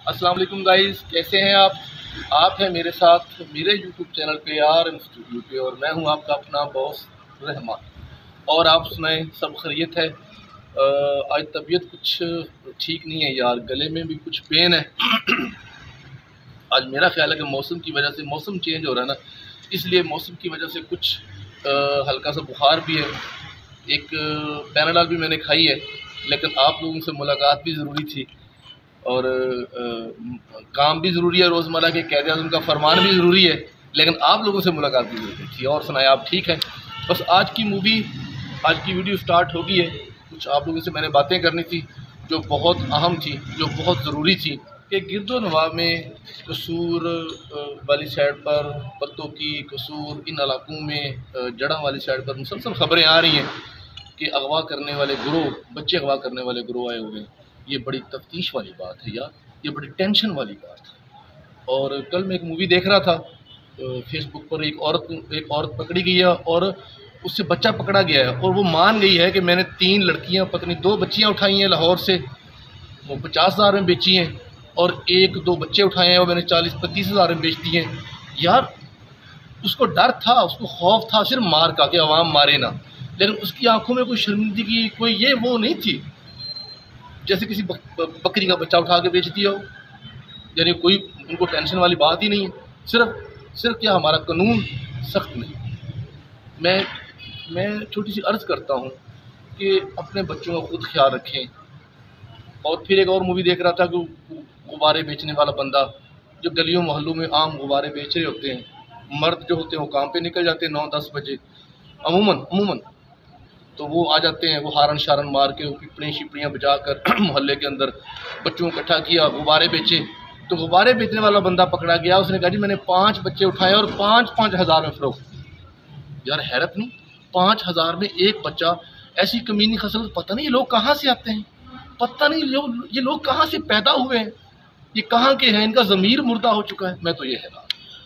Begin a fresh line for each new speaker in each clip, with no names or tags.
अस्सलाम वालेकुम गाइस, कैसे हैं आप हैं मेरे साथ मेरे यूट्यूब चैनल पे RM स्टूडियो पे, और मैं हूं आपका अपना बॉस रहमान। और आप सुनाएं, सब खैरियत है? आज तबीयत कुछ ठीक नहीं है यार, गले में भी कुछ पेन है। आज मेरा ख्याल है कि मौसम की वजह से, मौसम चेंज हो रहा है ना, इसलिए मौसम की वजह से कुछ हल्का सा बुखार भी है। एक पैराडॉल भी मैंने खाई है, लेकिन आप लोगों से मुलाकात भी ज़रूरी थी, और काम भी ज़रूरी है, रोज़मर्रा के क़ायद आज़म का फरमान भी ज़रूरी है, लेकिन आप लोगों से मुलाकात भी ज़रूरी थी। और सुनाए, आप ठीक हैं? बस आज की वीडियो स्टार्ट होगी है। कुछ आप लोगों से मैंने बातें करनी थी जो बहुत अहम थी, जो बहुत ज़रूरी थी, कि गिरदोनवा में कसूर वाली साइड पर, पत्तों की कसूर, इन इलाकों में जड़ा वाली साइड पर मुसलसल ख़बरें आ रही हैं कि अगवा करने वाले गिरोह, बच्चे अगवा करने वाले गिरोह आए हुए हैं। ये बड़ी तफ्तीश वाली बात है यार, ये बड़ी टेंशन वाली बात है। और कल मैं एक मूवी देख रहा था, फेसबुक पर एक औरत पकड़ी गई है, और उससे बच्चा पकड़ा गया है, और वो मान गई है कि मैंने 3 लड़कियां, पत्नी 2 बच्चियां उठाई हैं लाहौर से, वो 50,000 में बेची हैं, और 1-2 बच्चे उठाए हैं, वो मैंने 40-35,000 में बेच दिए हैं। यार, उसको डर था, उसको खौफ था सिर्फ मार का, कि अवाम मारे ना, लेकिन उसकी आंखों में कोई शर्मिंदगी, कोई ये वो नहीं थी, जैसे किसी बकरी का बच्चा उठा के बेच दिया हो। यानी कोई उनको टेंशन वाली बात ही नहीं है। सिर्फ क्या, हमारा कानून सख्त नहीं। मैं मैं छोटी सी अर्ज़ करता हूँ कि अपने बच्चों का खुद ख्याल रखें। और फिर एक और मूवी देख रहा था कि गुब्बारे बेचने वाला बंदा, जो गलियों मोहल्लों में आम गुब्बारे बेच रहे होते हैं, मर्द जो होते हैं वो काम पे निकल जाते हैं 9-10 बजे अमूमन, तो वो आ जाते हैं, वो हारन शारन मार के, वो पिपड़ियाँ शिपड़ियाँ बजा कर मोहल्ले के अंदर बच्चों को इकट्ठा किया, गुब्बारे बेचे। तो गुब्बारे बेचने वाला बंदा पकड़ा गया, उसने कहा जी मैंने 5 बच्चे उठाए और 5-5 हज़ार में फ़रोख्त। यार हैरत नहीं, 5,000 में एक बच्चा। ऐसी कमीनी खसलत, पता नहीं ये लोग कहाँ से आते हैं, पता नहीं ये लोग कहाँ से पैदा हुए हैं, ये कहाँ के हैं, इनका ज़मीर मुर्दा हो चुका है। मैं तो ये हैरान।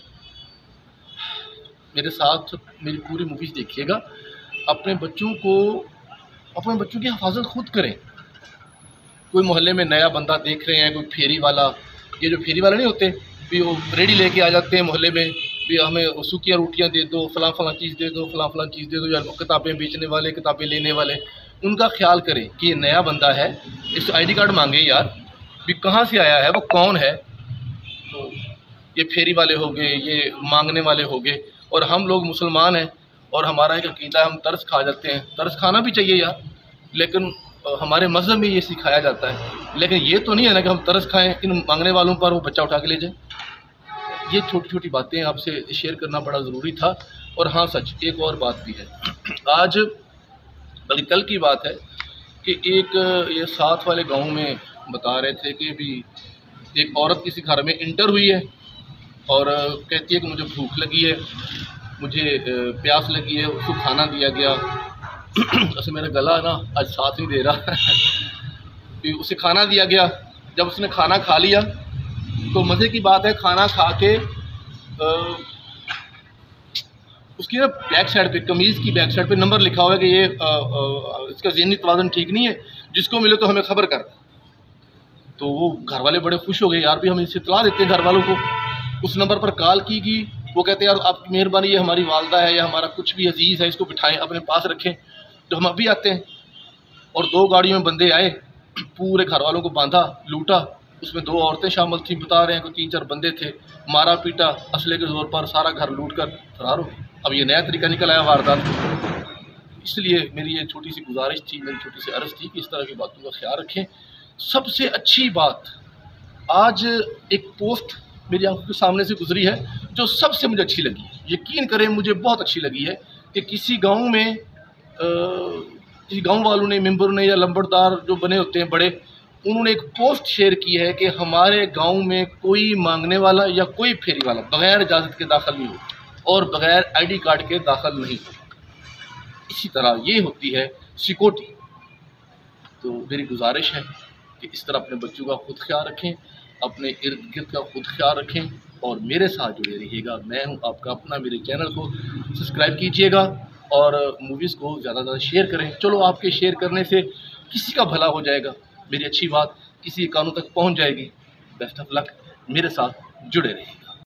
मेरे साथ मेरी पूरी मूवीज़ देखिएगा। अपने बच्चों की हिफाजत खुद करें। कोई मोहल्ले में नया बंदा देख रहे हैं, कोई फेरी वाला, ये जो फेरी वाले नहीं होते, भी वो रेडी लेके आ जाते हैं मोहल्ले में, भी हमें सूखियाँ रोटियाँ दे दो, फलां चीज़ दे दो, फलां चीज़ दे दो। यार, किताबें बेचने वाले, किताबें लेने वाले, उनका ख्याल करें कि ये नया बंदा है, इससे ID कार्ड मांगे यार, भी कहाँ से आया है, वो कौन है। तो ये फेरी वाले हो गए, ये मांगने वाले हो गए, और हम लोग मुसलमान हैं, और हमारा एक अकीदा है, हम तरस खा जाते हैं। तरस खाना भी चाहिए यार, लेकिन हमारे मज़हब में ये सिखाया जाता है। लेकिन ये तो नहीं है ना कि हम तरस खाएं इन मांगने वालों पर, वो बच्चा उठा के ले जाए। ये छोटी छोटी बातें आपसे शेयर करना बड़ा ज़रूरी था। और हाँ, सच एक और बात भी है। आज, बल्कि कल की बात है, कि एक ये साथ वाले गांव में बता रहे थे कि भी एक औरत किसी घर में इंटर हुई है, और कहती है कि मुझे भूख लगी है, मुझे प्यास लगी है, उसको खाना दिया गया। वैसे मेरा गला ना आज साथ नहीं दे रहा। फिर उसे खाना दिया गया। जब उसने खाना खा लिया, तो मज़े की बात है, खाना खा के उसकी ना बैक साइड पे, कमीज़ की बैक साइड पे नंबर लिखा हुआ है कि ये इसका ज़हनी तवाज़ुन ठीक नहीं है, जिसको मिले तो हमें ख़बर कर। तो वो घर वाले बड़े खुश हो गए, यार भी हम इसे इत्तला देते हैं घर वालों को। उस नंबर पर कॉल की गई। वो कहते हैं यार आपकी मेहरबानी, ये हमारी वालदा है या हमारा कुछ भी अजीज़ है, इसको बिठाएं, अपने पास रखें, तो हम अभी आते हैं। और 2 गाड़ियों में बंदे आए, पूरे घर वालों को बांधा, लूटा। उसमें 2 औरतें शामिल थी, बता रहे हैं कि 3-4 बंदे थे, मारा पीटा, असले के ज़ोर पर सारा घर लूट कर फरार हो गए। अब ये नया तरीका निकल आया वारदात। इसलिए मेरी ये छोटी सी गुजारिश थी, मेरी छोटी सी अर्ज़ थी कि इस तरह की बातों का ख्याल रखें। सबसे अच्छी बात, आज एक पोस्ट मेरी आंखों के सामने से गुजरी है, जो सबसे मुझे अच्छी लगी, यकीन करें मुझे बहुत अच्छी लगी है, कि किसी गांव में किसी गांव वालों ने, मेंबर ने, या लंबड़दार जो बने होते हैं बड़े, उन्होंने एक पोस्ट शेयर की है कि हमारे गांव में कोई मांगने वाला या कोई फेरी वाला बग़ैर इजाज़त के दाखिल नहीं हो, और बग़ैर ID कार्ड के दाखिल नहीं हो। इसी तरह ये होती है सिक्योरिटी। तो मेरी गुजारिश है कि इस तरह अपने बच्चों का खुद ख्याल रखें, अपने इर्द गिर्द का खुद ख्याल रखें, और मेरे साथ जुड़े रहिएगा। मैं हूं आपका अपना, मेरे चैनल को सब्सक्राइब कीजिएगा, और मूवीज़ को ज़्यादा से ज़्यादा शेयर करें। चलो, आपके शेयर करने से किसी का भला हो जाएगा, मेरी अच्छी बात किसी कानों तक पहुंच जाएगी। बेस्ट ऑफ लक, मेरे साथ जुड़े रहिए।